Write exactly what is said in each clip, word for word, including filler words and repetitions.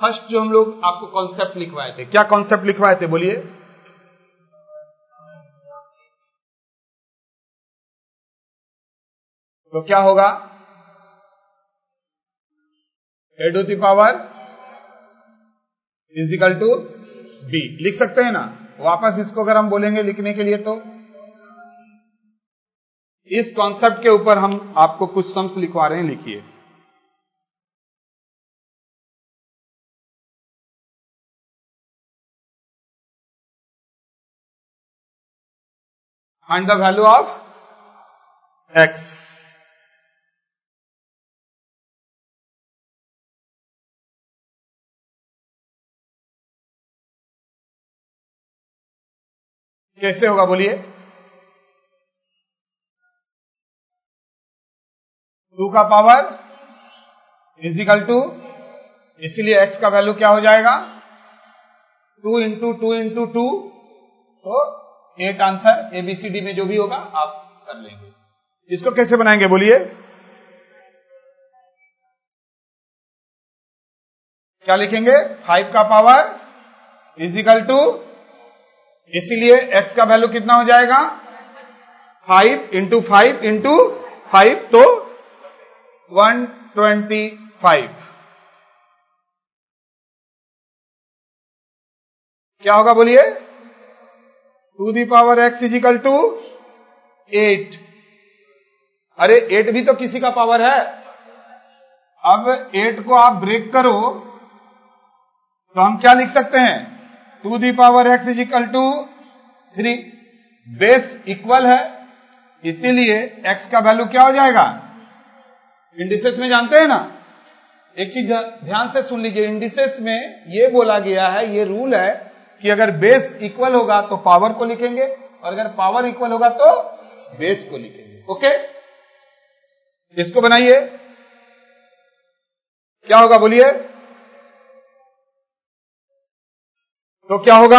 First जो हम लोग आपको कॉन्सेप्ट लिखवाए थे, क्या कॉन्सेप्ट लिखवाए थे बोलिए? तो क्या होगा? A to the power is equal to B, लिख सकते हैं ना? वापस इसको अगर हम बोलेंगे लिखने के लिए, तो इस कॉन्सेप्ट के ऊपर हम आपको कुछ सम्स लिखवा रहे हैं, लिखिए। Find the value of X. कैसे होगा बोलिए? टू का पावर इजिकल टू, इसलिए एक्स का वैल्यू क्या हो जाएगा? Two into two into two, तो एट आंसर एबीसीडी में जो भी होगा आप कर लेंगे। इसको कैसे बनाएंगे बोलिए? क्या लिखेंगे? फाइव का पावर इजिकल टू, इसीलिए एक्स का वैल्यू कितना हो जाएगा? Five into five into five, तो वन ट्वेंटी फाइव। क्या होगा बोलिए? Two the power X is equal to eight. अरे एट भी तो किसी का पावर है। अब एट को आप ब्रेक करो तो हम क्या लिख सकते हैं? Two the power X is equal to three. Base equal है, इसीलिए एक्स का वैल्यू क्या हो जाएगा? इंडिसेस में जानते हैं ना, एक चीज ध्यान से सुन लीजिए, इंडिसेस में ये बोला गया है, ये रूल है कि अगर बेस इक्वल होगा तो पावर को लिखेंगे, और अगर पावर इक्वल होगा तो बेस को लिखेंगे। ओके, इसको बनाइए। क्या होगा बोलिए? तो क्या होगा?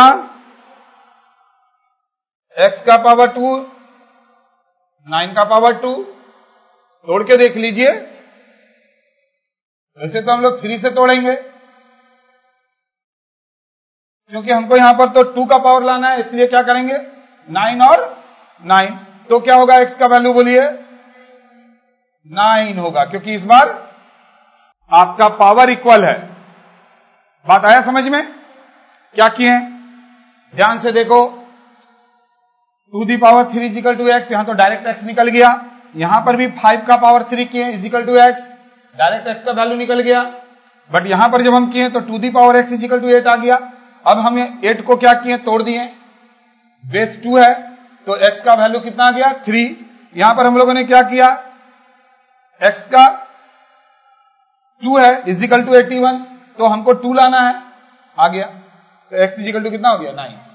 एक्स का पावर टू, नाइन का पावर टू, तोड़ के देख लीजिए। वैसे तो हम लोग थ्री से तोड़ेंगे, क्योंकि हमको यहां पर तो टू का पावर लाना है, इसलिए क्या करेंगे? नाइन और नाइन, तो क्या होगा एक्स का वैल्यू बोलिए? नाइन होगा, क्योंकि इस बार आपका पावर इक्वल है। बात आया समझ में? क्या किए हैं? ध्यान से देखो, two the power three is equal to X, यहां तो डायरेक्ट एक्स निकल गया। यहां पर भी फाइव का पावर थ्री किए is equal to X, direct X का वैल्यू निकल गया। बट यहां पर जब हम किए तो two the power X is equal to eight आ गया। अब हम एट को क्या किए? तोड़ दिए। बेस टू है तो एक्स का वैल्यू कितना आ गया? थ्री। यहां पर हम लोगों ने क्या किया? एक्स का टू है इजिकल टू एटी वन, तो हमको टू लाना है, आ गया। तो एक्स इजिकल टू कितना हो गया? नाइन।